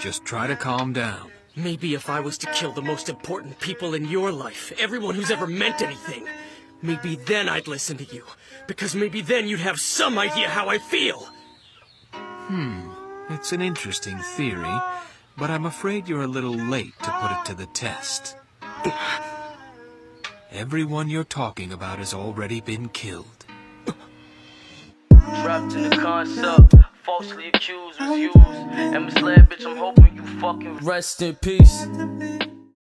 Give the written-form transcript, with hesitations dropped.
Just try to calm down. Maybe if I was to kill the most important people in your life, everyone who's ever meant anything, maybe then I'd listen to you. Because maybe then you'd have some idea how I feel. It's an interesting theory, but I'm afraid you're a little late to put it to the test. Everyone you're talking about has already been killed. Trapped in the concept, falsely accused was used and misled, bitch. I'm hoping you fucking rest in peace.